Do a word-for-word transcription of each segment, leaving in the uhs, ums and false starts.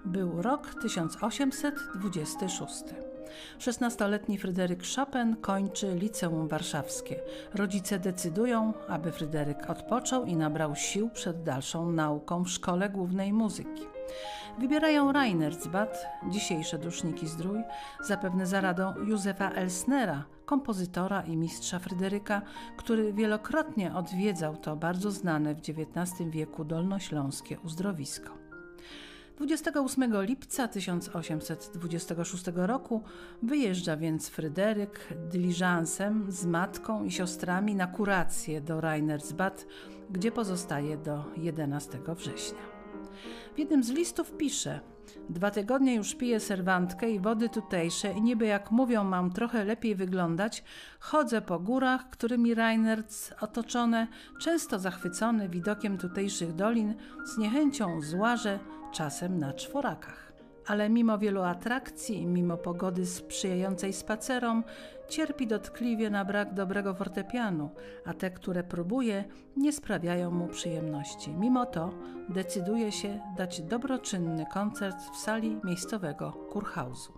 Był rok tysiąc osiemset dwudziesty szósty. szesnastoletni Fryderyk Chopin kończy liceum warszawskie. Rodzice decydują, aby Fryderyk odpoczął i nabrał sił przed dalszą nauką w Szkole Głównej Muzyki. Wybierają Rainersbad, dzisiejsze Duszniki-Zdrój, zapewne za radą Józefa Elsnera, kompozytora i mistrza Fryderyka, który wielokrotnie odwiedzał to bardzo znane w dziewiętnastym wieku dolnośląskie uzdrowisko. dwudziestego ósmego lipca tysiąc osiemset dwudziestego szóstego roku wyjeżdża więc Fryderyk dyliżansem z matką i siostrami na kurację do Rainersbad, gdzie pozostaje do jedenastego września. W jednym z listów pisze: dwa tygodnie już piję serwantkę i wody tutejsze i niby jak mówią mam trochę lepiej wyglądać, chodzę po górach, którymi Rainerz otoczone, często zachwycony widokiem tutejszych dolin, z niechęcią złażę, czasem na czworakach. Ale mimo wielu atrakcji i mimo pogody sprzyjającej spacerom, cierpi dotkliwie na brak dobrego fortepianu, a te, które próbuje, nie sprawiają mu przyjemności. Mimo to decyduje się dać dobroczynny koncert w sali miejscowego kurhausu.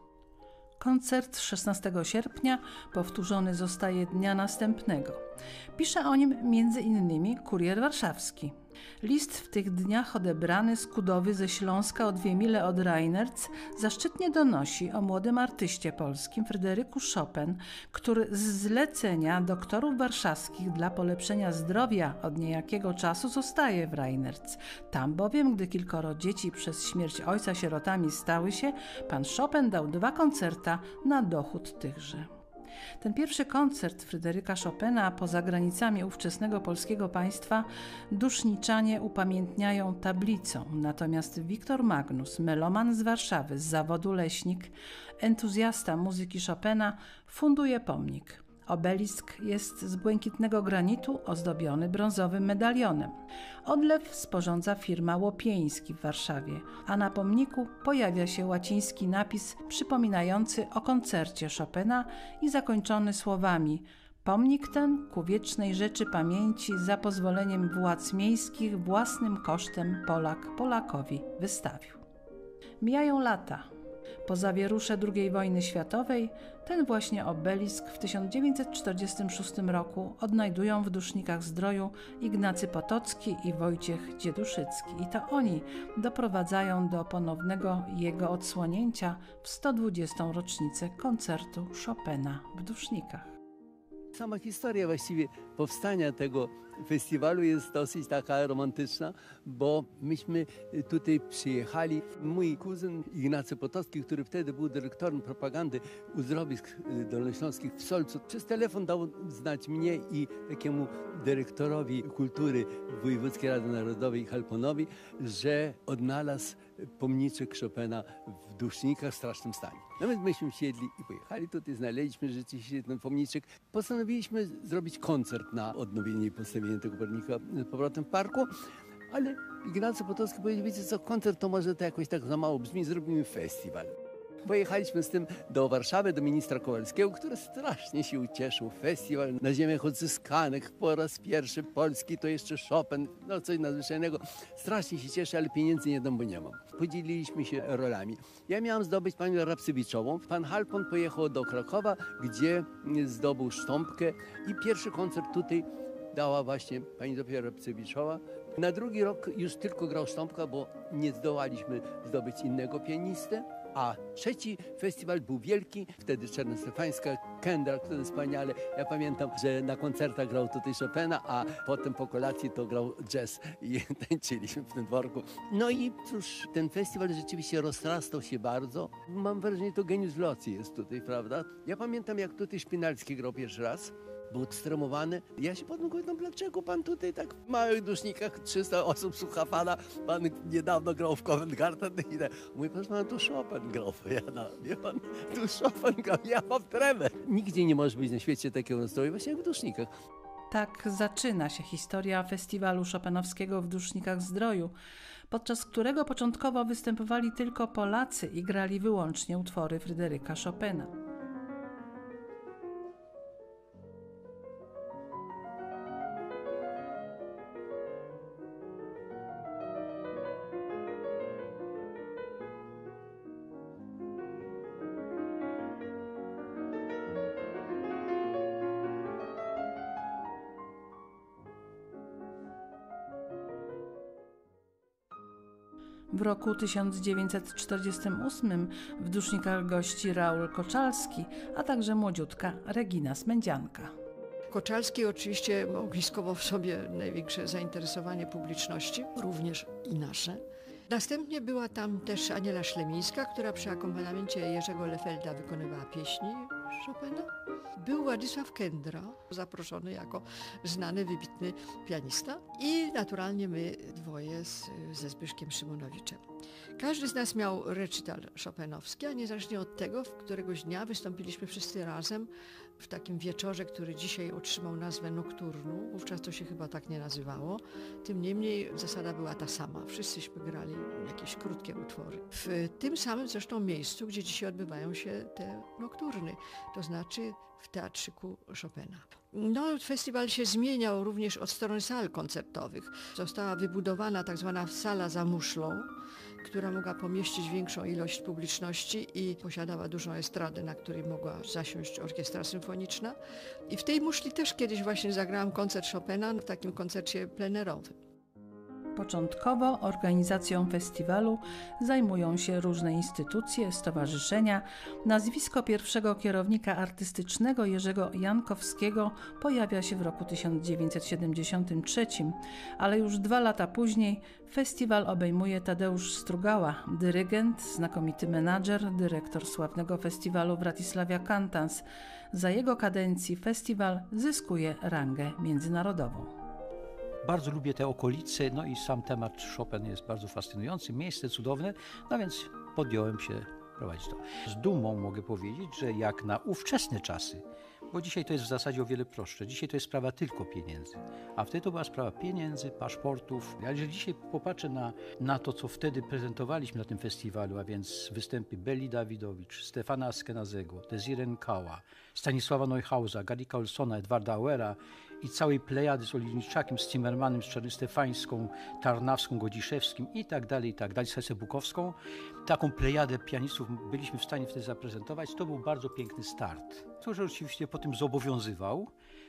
Koncert szesnastego sierpnia powtórzony zostaje dnia następnego. Pisze o nim między innymi Kurier Warszawski. List w tych dniach odebrany z Kudowy ze Śląska o dwie mile od Rainerz zaszczytnie donosi o młodym artyście polskim Fryderyku Chopin, który z zlecenia doktorów warszawskich dla polepszenia zdrowia od niejakiego czasu zostaje w Rainerz. Tam bowiem, gdy kilkoro dzieci przez śmierć ojca sierotami stały się, pan Chopin dał dwa koncerta na dochód tychże. Ten pierwszy koncert Fryderyka Chopina poza granicami ówczesnego polskiego państwa duszniczanie upamiętniają tablicą, natomiast Wiktor Magnus, meloman z Warszawy, z zawodu leśnik, entuzjasta muzyki Chopina, funduje pomnik. Obelisk jest z błękitnego granitu ozdobiony brązowym medalionem. Odlew sporządza firma Łopieński w Warszawie, a na pomniku pojawia się łaciński napis przypominający o koncercie Chopina i zakończony słowami: pomnik ten ku wiecznej rzeczy pamięci za pozwoleniem władz miejskich własnym kosztem Polak Polakowi wystawił. Mijają lata. Po zawierusze drugiej wojny światowej ten właśnie obelisk w tysiąc dziewięćset czterdziestym szóstym roku odnajdują w Dusznikach-Zdroju Ignacy Potocki i Wojciech Dzieduszycki. I to oni doprowadzają do ponownego jego odsłonięcia w sto dwudziestą rocznicę koncertu Chopina w Dusznikach. Sama historia właściwie powstania tego festiwalu jest dosyć taka romantyczna, bo myśmy tutaj przyjechali. Mój kuzyn Ignacy Potocki, który wtedy był dyrektorem propagandy uzdrowisk dolnośląskich w Solcu, przez telefon dał znać mnie i takiemu dyrektorowi kultury Wojewódzkiej Rady Narodowej Halponowi, że odnalazł pomniczek Chopina w Dusznikach w strasznym stanie. No więc myśmy siedli i pojechali tutaj, znaleźliśmy rzeczywiście ten pomniczek. Postanowiliśmy zrobić koncert na odnowienie i postawienie tego pomnika z powrotem w parku, ale Ignacy Potocki powiedział: wiecie co, koncert to może to jakoś tak za mało brzmi, zrobimy festiwal. Pojechaliśmy z tym do Warszawy, do ministra Kowalskiego, który strasznie się ucieszył. Festiwal na ziemiach odzyskanych, po raz pierwszy polski, to jeszcze Chopin, no coś nadzwyczajnego. Strasznie się cieszę, ale pieniędzy nie dam, bo nie mam. Podzieliliśmy się rolami. Ja miałam zdobyć panią Rapsewiczołą. Pan Halpon pojechał do Krakowa, gdzie zdobył sztąpkę i pierwszy koncert tutaj dała właśnie pani Zofia Rapsewiczowa. Na drugi rok już tylko grał sztąpka, bo nie zdołaliśmy zdobyć innego pianistę. A trzeci festiwal był wielki, wtedy Czernostefańska, Kendall, który wspaniale. Ja pamiętam, że na koncertach grał tutaj Chopina, a potem po kolacji to grał jazz i tańczyliśmy w tym dworku. No i cóż, ten festiwal rzeczywiście rozrastał się bardzo. Mam wrażenie, to geniusz loci jest tutaj, prawda? Ja pamiętam, jak tutaj Szpinalski grał pierwszy raz. Był stremowany. Ja się potem pytam, dlaczego pan tutaj tak w małych Dusznikach, trzysta osób słucha pana, pan niedawno grał w Covent Garden i tak. Mówi, proszę pana, tu Chopin grał, ja, wie pan, tu Chopin grał, ja mam tremę. Nigdzie nie może być na świecie takiego nastroju, właśnie jak w Dusznikach. Tak zaczyna się historia festiwalu chopinowskiego w Dusznikach-Zdroju, podczas którego początkowo występowali tylko Polacy i grali wyłącznie utwory Fryderyka Chopina. W roku tysiąc dziewięćset czterdziestym ósmym w Dusznikach gości Raul Koczalski, a także młodziutka Regina Smędzianka. Koczalski oczywiście ogniskował w sobie największe zainteresowanie publiczności, również i nasze. Następnie była tam też Aniela Szlemińska, która przy akompaniamencie Jerzego Lefelda wykonywała pieśni Chopina. Był Władysław Kędra, zaproszony jako znany, wybitny pianista i naturalnie my dwoje z, ze Zbyszkiem Szymonowiczem. Każdy z nas miał recital chopinowski, a niezależnie od tego, w któregoś dnia wystąpiliśmy wszyscy razem w takim wieczorze, który dzisiaj otrzymał nazwę nokturnu. Wówczas to się chyba tak nie nazywało. Tym niemniej zasada była ta sama. Wszyscyśmy grali jakieś krótkie utwory. W tym samym zresztą miejscu, gdzie dzisiaj odbywają się te nokturny, to znaczy w Teatrzyku Chopina. No, festiwal się zmieniał również od strony sal koncertowych. Została wybudowana tak zwana sala za muszlą, która mogła pomieścić większą ilość publiczności i posiadała dużą estradę, na której mogła zasiąść orkiestra symfoniczna. I w tej muszli też kiedyś właśnie zagrałam koncert Chopina w takim koncercie plenerowym. Początkowo organizacją festiwalu zajmują się różne instytucje, stowarzyszenia. Nazwisko pierwszego kierownika artystycznego Jerzego Jankowskiego pojawia się w roku tysiąc dziewięćset siedemdziesiątym trzecim, ale już dwa lata później festiwal obejmuje Tadeusz Strugała, dyrygent, znakomity menadżer, dyrektor sławnego festiwalu Wratysławia Cantans. Za jego kadencji festiwal zyskuje rangę międzynarodową. Bardzo lubię te okolice, no i sam temat Chopin jest bardzo fascynujący, miejsce cudowne, no więc podjąłem się prowadzić to. Z dumą mogę powiedzieć, że jak na ówczesne czasy, bo dzisiaj to jest w zasadzie o wiele prostsze, dzisiaj to jest sprawa tylko pieniędzy, a wtedy to była sprawa pieniędzy, paszportów. Ale jeżeli dzisiaj popatrzę na, na to, co wtedy prezentowaliśmy na tym festiwalu, a więc występy Belli Dawidowicz, Stefana Askenazego, Desiree Nkała, Stanisława Neuhausa, Garrika Olsona, Edwarda Auera i całej plejady z Olejniczakiem, z Zimmermanem, z Czarnystefańską, Tarnawską, Godziszewskim i tak dalej, i tak dalej, z Hesę Bukowską. Taką plejadę pianistów byliśmy w stanie wtedy zaprezentować. To był bardzo piękny start, który oczywiście potem zobowiązywał,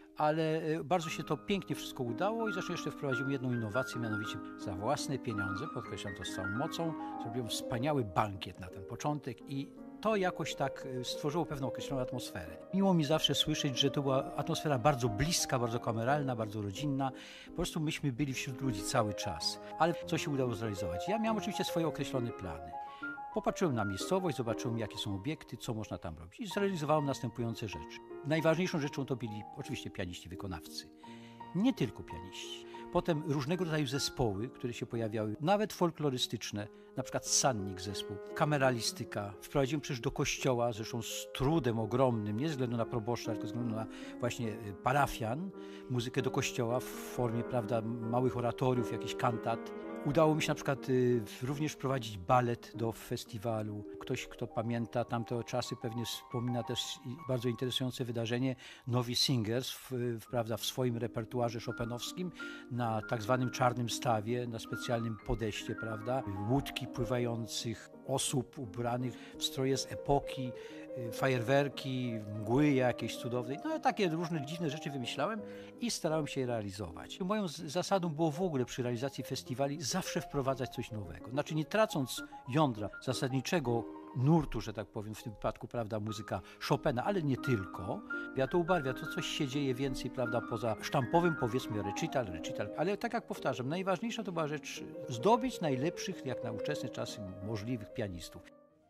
ale bardzo się to pięknie wszystko udało i zresztą jeszcze wprowadziłem jedną innowację, mianowicie za własne pieniądze, podkreślam to z całą mocą, zrobiłem wspaniały bankiet na ten początek i to jakoś tak stworzyło pewną określoną atmosferę. Miło mi zawsze słyszeć, że to była atmosfera bardzo bliska, bardzo kameralna, bardzo rodzinna. Po prostu myśmy byli wśród ludzi cały czas, ale co się udało zrealizować? Ja miałem oczywiście swoje określone plany. Popatrzyłem na miejscowość, zobaczyłem, jakie są obiekty, co można tam robić i zrealizowałem następujące rzeczy. Najważniejszą rzeczą to byli oczywiście pianiści, wykonawcy. Nie tylko pianiści. Potem różnego rodzaju zespoły, które się pojawiały, nawet folklorystyczne, na przykład Sannik zespół, kameralistyka. Wprowadziłem przecież do kościoła, zresztą z trudem ogromnym, nie ze względu na proboszcza, tylko ze względu na właśnie parafian, muzykę do kościoła w formie, prawda, małych oratoriów, jakichś kantat. Udało mi się na przykład y, również wprowadzić balet do festiwalu. Ktoś, kto pamięta tamte czasy, pewnie wspomina też bardzo interesujące wydarzenie Novi Singers, w, w, prawda, w swoim repertuarze chopinowskim na tak zwanym czarnym stawie, na specjalnym podejście, prawda, łódki pływających, osób ubranych w stroje z epoki, fajerwerki, mgły jakieś cudowne. No takie różne dziwne rzeczy wymyślałem i starałem się je realizować. Moją zasadą było w ogóle przy realizacji festiwali zawsze wprowadzać coś nowego. Znaczy nie tracąc jądra zasadniczego nurtu, że tak powiem, w tym wypadku, prawda, muzyka Chopina, ale nie tylko. Ja to ubarwia, to coś się dzieje więcej, prawda, poza sztampowym, powiedzmy, recital, recital. Ale tak jak powtarzam, najważniejsza to była rzecz zdobyć najlepszych, jak na ówczesne czasy, możliwych pianistów.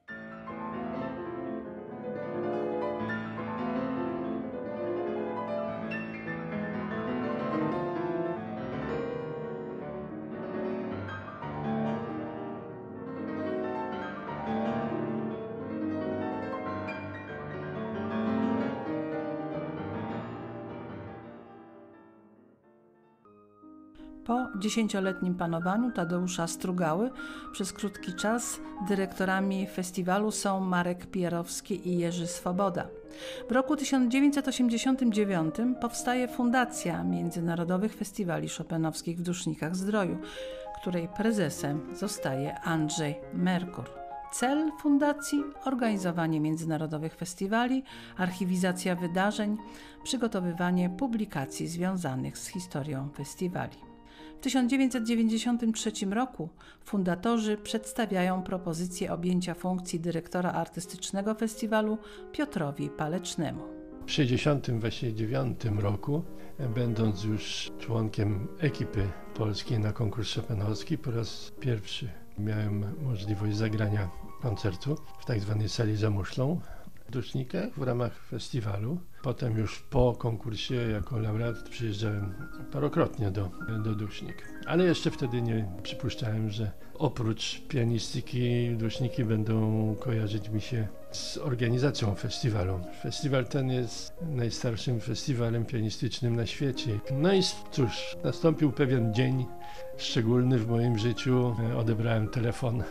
Po dziesięcioletnim panowaniu Tadeusza Strugały przez krótki czas dyrektorami festiwalu są Marek Pierowski i Jerzy Swoboda. W roku tysiąc dziewięćset osiemdziesiątym dziewiątym powstaje Fundacja Międzynarodowych Festiwali Chopinowskich w Dusznikach-Zdroju, której prezesem zostaje Andrzej Merkur. Cel fundacji – organizowanie międzynarodowych festiwali, archiwizacja wydarzeń, przygotowywanie publikacji związanych z historią festiwali. W tysiąc dziewięćset dziewięćdziesiątym trzecim roku fundatorzy przedstawiają propozycję objęcia funkcji dyrektora artystycznego festiwalu Piotrowi Palecznemu. W sześćdziesiątym dziewiątym roku, będąc już członkiem ekipy polskiej na konkurs chopinowski, po raz pierwszy miałem możliwość zagrania koncertu w tak zwanej sali za muszlą w Dusznikach w ramach festiwalu. Potem już po konkursie jako laureat przyjeżdżałem parokrotnie do, do Dusznik. Ale jeszcze wtedy nie przypuszczałem, że oprócz pianistyki Duszniki będą kojarzyć mi się z organizacją festiwalu. Festiwal ten jest najstarszym festiwalem pianistycznym na świecie. No i cóż, nastąpił pewien dzień szczególny w moim życiu. Odebrałem telefon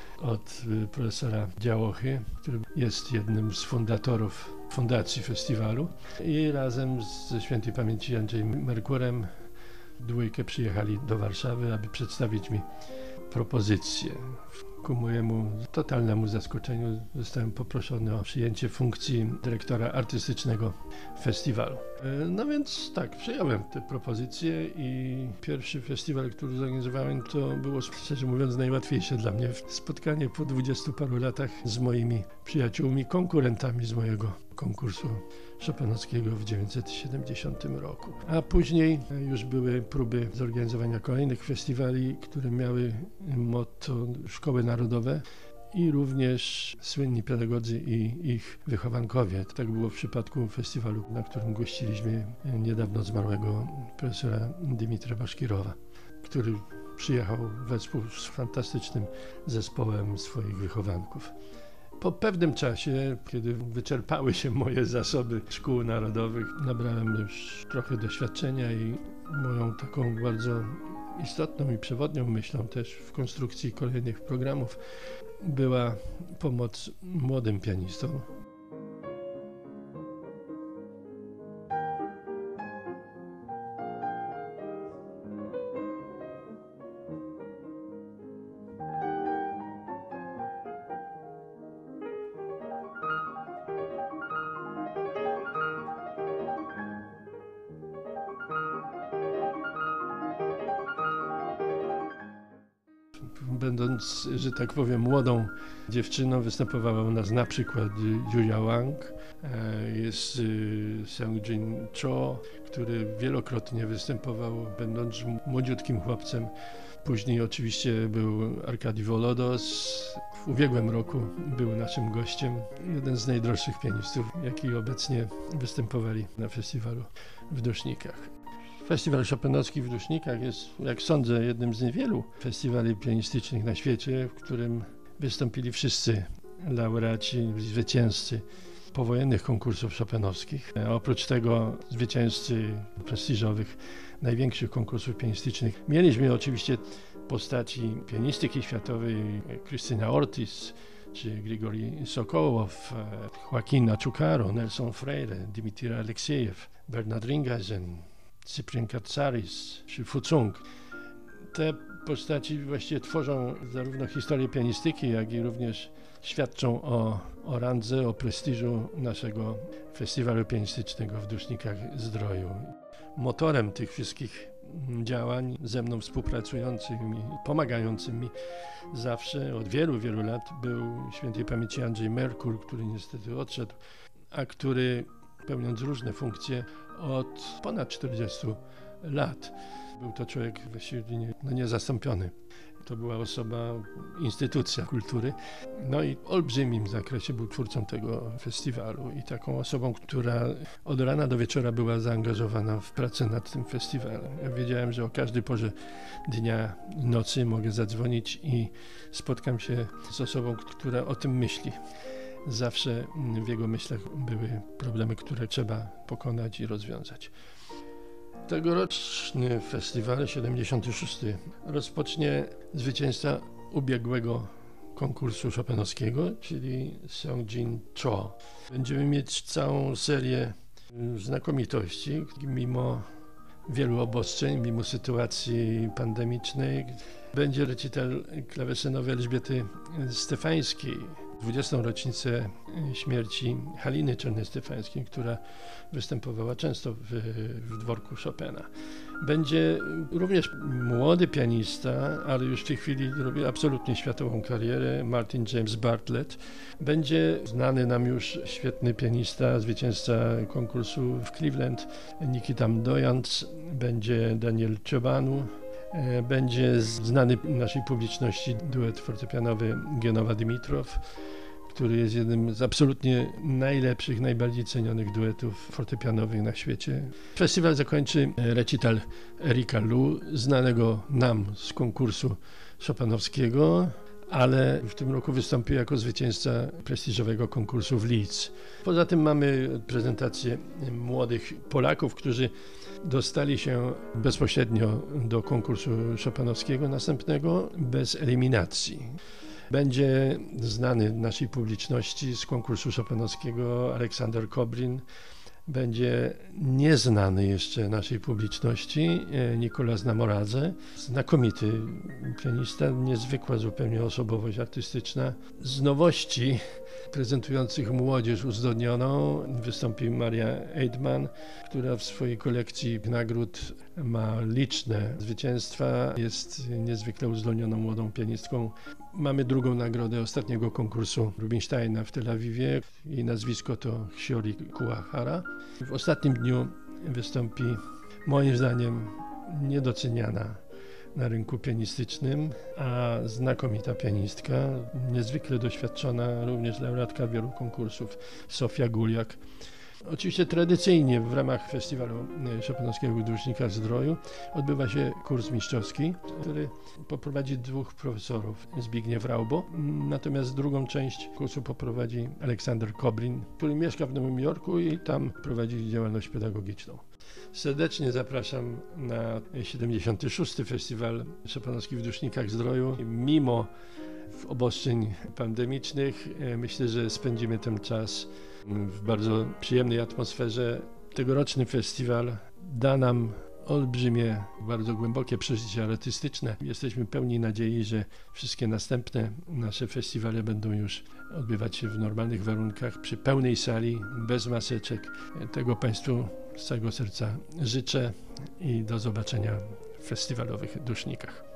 od profesora Działochy, który jest jednym z fundatorów fundacji festiwalu, i razem ze świętej pamięci Andrzejem Merkurem dwójkę przyjechali do Warszawy, aby przedstawić mi propozycję. Ku mojemu totalnemu zaskoczeniu zostałem poproszony o przyjęcie funkcji dyrektora artystycznego festiwalu. No więc tak, przyjąłem tę propozycję i pierwszy festiwal, który zorganizowałem, to było, szczerze mówiąc, najłatwiejsze dla mnie spotkanie po dwudziestu paru latach z moimi przyjaciółmi, konkurentami z mojego konkursu chopinowskiego w tysiąc dziewięćset siedemdziesiątym roku. A później już były próby zorganizowania kolejnych festiwali, które miały motto Szkoły Narodowe i również słynni pedagodzy i ich wychowankowie. Tak było w przypadku festiwalu, na którym gościliśmy niedawno zmarłego profesora Dymitra Baszkirowa, który przyjechał wespół z fantastycznym zespołem swoich wychowanków. Po pewnym czasie, kiedy wyczerpały się moje zasoby szkół narodowych, nabrałem już trochę doświadczenia i moją taką bardzo istotną i przewodnią myślą też w konstrukcji kolejnych programów była pomoc młodym pianistom. Będąc, że tak powiem, młodą dziewczyną, występowała u nas na przykład Julia Wang, jest Seung-Jin Cho, który wielokrotnie występował, będąc młodziutkim chłopcem. Później oczywiście był Arkadi Wolodos. W ubiegłym roku był naszym gościem, jeden z najdroższych pianistów, jaki obecnie występowali na festiwalu w Dusznikach. Festiwal chopinowski w Dusznikach jest, jak sądzę, jednym z niewielu festiwali pianistycznych na świecie, w którym wystąpili wszyscy laureaci, zwycięzcy powojennych konkursów chopinowskich. A oprócz tego zwycięzcy prestiżowych, największych konkursów pianistycznych. Mieliśmy oczywiście postaci pianistyki światowej, Krystyna Ortiz, czy Grigori Sokołow, Joaquin Achucaro, Nelson Freire, Dmitri Aleksiejew, Bernard Ringasen, Cyprian Katsaris czy Fu Sung. Te postaci właściwie tworzą zarówno historię pianistyki, jak i również świadczą o, o randze, o prestiżu naszego festiwalu pianistycznego w Dusznikach-Zdroju. Motorem tych wszystkich działań ze mną współpracującym i pomagającym mi zawsze od wielu, wielu lat był świętej pamięci Andrzej Merkur, który niestety odszedł, a który, pełniąc różne funkcje, od ponad czterdziestu lat. Był to człowiek właściwie nie, no niezastąpiony. To była osoba, instytucja kultury. No i w olbrzymim zakresie był twórcą tego festiwalu i taką osobą, która od rana do wieczora była zaangażowana w pracę nad tym festiwalem. Ja wiedziałem, że o każdej porze dnia i nocy mogę zadzwonić i spotkam się z osobą, która o tym myśli. Zawsze w jego myślach były problemy, które trzeba pokonać i rozwiązać. Tegoroczny festiwal siedemdziesiąty szósty rozpocznie zwycięzca ubiegłego konkursu chopinowskiego, czyli Seung-Jin Cho. Będziemy mieć całą serię znakomitości, mimo wielu obostrzeń, mimo sytuacji pandemicznej. Będzie recital klawesynowy Elżbiety Stefańskiej, dwudziestą rocznicę śmierci Haliny Czernej-Stefańskiej, która występowała często w, w dworku Chopina. Będzie również młody pianista, ale już w tej chwili robi absolutnie światową karierę, Martin James Bartlett. Będzie znany nam już świetny pianista, zwycięzca konkursu w Cleveland, Nikita Mdojanc, będzie Daniel Ciobanu, będzie znany naszej publiczności duet fortepianowy Genowa Dimitrow, który jest jednym z absolutnie najlepszych, najbardziej cenionych duetów fortepianowych na świecie. Festiwal zakończy recital Erika Lu, znanego nam z konkursu chopinowskiego, ale w tym roku wystąpił jako zwycięzca prestiżowego konkursu w Leeds. Poza tym mamy prezentację młodych Polaków, którzy dostali się bezpośrednio do konkursu chopinowskiego następnego bez eliminacji. Będzie znany naszej publiczności z konkursu chopinowskiego Aleksander Kobrin. Będzie nieznany jeszcze naszej publiczności Nicolas Namoradze, znakomity pianista, niezwykła zupełnie osobowość artystyczna. Z nowości prezentujących młodzież uzdolnioną wystąpi Maria Eidman, która w swojej kolekcji nagród ma liczne zwycięstwa, jest niezwykle uzdolnioną młodą pianistką. Mamy drugą nagrodę ostatniego konkursu Rubinsteina w Tel Awiwie. Jej nazwisko to Shiori Kuwahara. W ostatnim dniu wystąpi, moim zdaniem, niedoceniana na rynku pianistycznym, a znakomita pianistka, niezwykle doświadczona, również laureatka wielu konkursów, Sofia Guliak. Oczywiście tradycyjnie w ramach festiwalu chopinowskiego w Dusznikach Zdroju odbywa się kurs mistrzowski, który poprowadzi dwóch profesorów, Zbigniew Raubo. Natomiast drugą część kursu poprowadzi Aleksander Kobrin, który mieszka w Nowym Jorku i tam prowadzi działalność pedagogiczną. Serdecznie zapraszam na siedemdziesiąty szósty Festiwal Chopinowski w Dusznikach Zdroju. Mimo obostrzeń pandemicznych myślę, że spędzimy ten czas w bardzo przyjemnej atmosferze. Tegoroczny festiwal da nam olbrzymie, bardzo głębokie przeżycia artystyczne. Jesteśmy pełni nadziei, że wszystkie następne nasze festiwale będą już odbywać się w normalnych warunkach, przy pełnej sali, bez maseczek. Tego Państwu z całego serca życzę i do zobaczenia w festiwalowych Dusznikach.